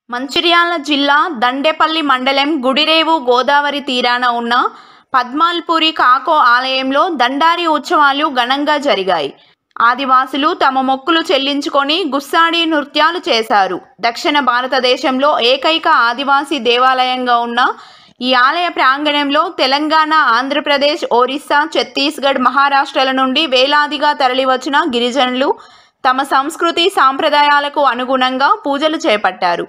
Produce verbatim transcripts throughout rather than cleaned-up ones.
మంచిర్యాల జిల్లా దండేపల్లి మండలం గుడిరేవు గోదావరి తీరాన ఉన్న పద్మాల్పురి కాకో ఆలయంలో దండారి ఉత్సవాలు ఘనంగా జరిగాయి. ఆదివాసులు తమ మొక్కులు చెల్లించుకొని గుస్సాడి నృత్యాలు చేశారు. దక్షిణ భారతదేశంలో ఏకైక ఆదివాసీ దేవాలయంగా ఉన్న ఈ ఆలయ ప్రాంగణంలో తెలంగాణ, ఆంధ్రప్రదేశ్, ఒరిస్సా, ఛత్తీస్గఢ్, మహారాష్ట్రల నుండి వేలాదిగా తరలివచ్చిన గిరిజనులు తమ సంస్కృతి సాంప్రదాయాలకు అనుగుణంగా పూజలు చేపట్టారు.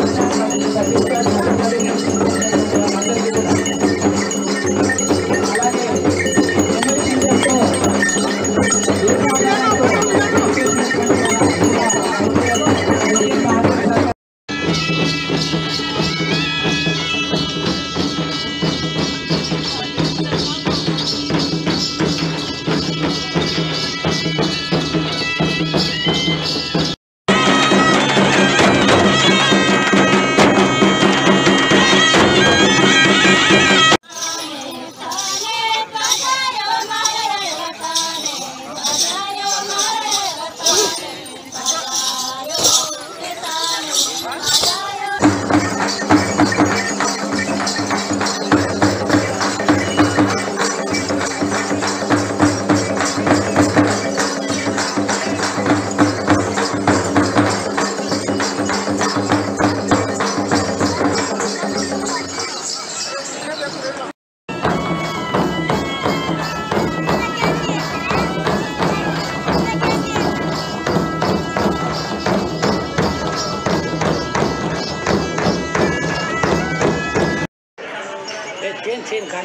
Trên trên khăn.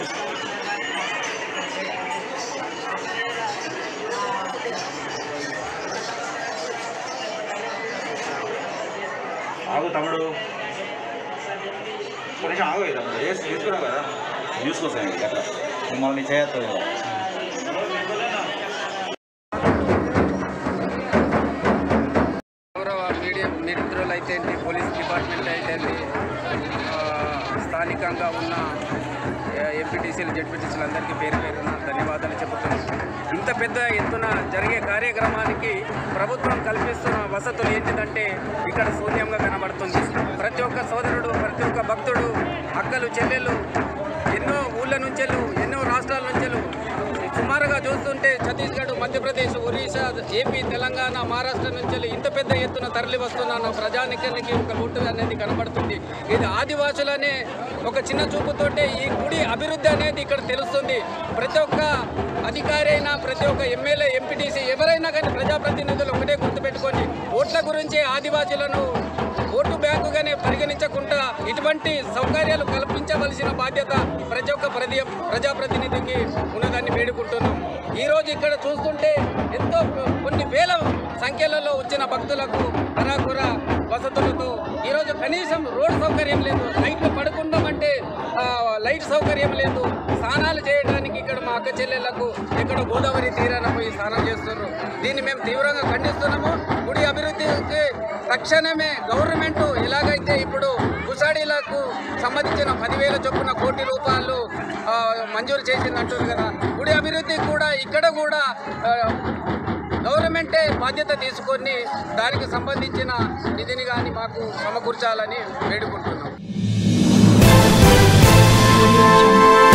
ఆగు తమ్ముడు కొంచెం ఆగు తమ్ముడు వేసి తీసుకురావు కదా చూసుకోసాను అట్లా మిమ్మల్ని చేయొద్దు. గౌరవ మీడియా మిత్రులు అయితే పోలీస్ డిపార్ట్మెంట్ అయితే స్థానికంగా ఉన్న ఎంపీటీసీలు జెడ్పీటీసీలు అందరికీ పేరు పేరున ధన్యవాదాలు చెబుతున్నాను. ఇంత పెద్ద ఎత్తున జరిగే కార్యక్రమానికి ప్రభుత్వం కల్పిస్తున్న వసతులు ఏంటిదంటే ఇక్కడ శూన్యంగా కనబడుతుంది. ప్రతి ఒక్క సోదరుడు, ప్రతి ఒక్క భక్తుడు, అక్కలు, చెల్లెళ్ళు ఎన్నో ఊళ్ళ నుంచెలు, ఎన్నో రాష్ట్రాల నుంచెలు సుమారుగా చూస్తుంటే ఛత్తీస్గఢ్, మధ్యప్రదేశ్, ఒరిస్సా, ఏపీ, తెలంగాణ, మహారాష్ట్ర నుంచి ఇంత పెద్ద ఎత్తున తరలి వస్తున్న ప్రజానికానికి ఒక లోటు అనేది కనబడుతుంది. ఇది ఆదివాసులనే ఒక చిన్న చూపుతోటే ఈ గుడి అభివృద్ధి అనేది ఇక్కడ తెలుస్తుంది. ప్రతి ఒక్క అధికారి అయినా, ప్రతి ఒక్క ఎమ్మెల్యే, ఎంపీటీసీ ఎవరైనా కానీ ప్రజాప్రతినిధులు ఒకటే గుర్తుపెట్టుకొని ఓట్ల గురించి ఆదివాసులను ఓటు బ్యాంకుగానే పరిగణించకుండా ఇటువంటి సౌకర్యాలు కల్పించవలసిన బాధ్యత ప్రతి ఒక్క ప్రతి ప్రజాప్రతినిధికి ఉన్నదాన్ని వేడుకుంటున్నాం. ఈరోజు ఇక్కడ చూస్తుంటే ఎంతో కొన్ని వేల సంఖ్యలలో వచ్చిన భక్తులకు అరాకుర వసతులతో ఈరోజు కనీసం రోడ్ సౌకర్యం లేదు, లైట్లు పడుకుందామంటే లైట్ సౌకర్యం లేదు, స్నానాలు చేయడానికి ఇక్కడ మా అక్క చెల్లెళ్లకు ఇక్కడ గోదావరి తీరాన పోయి స్నానం చేస్తున్నారు. దీన్ని మేము తీవ్రంగా ఖండిస్తున్నాము. గుడి అభివృద్ధికి తక్షణమే గవర్నమెంట్ ఎలాగైతే ఇప్పుడు గుసాడీలకు సంబంధించిన పదివేల చొప్పున కోటి రూపాయలు మంజూరు చేసిందంటారు కదా, గుడి అభివృద్ధి కూడా ఇక్కడ కూడా గవర్నమెంటే బాధ్యత తీసుకొని దానికి సంబంధించిన నిధిని కానీ మాకు సమకూర్చాలని వేడుకుంటున్నాం.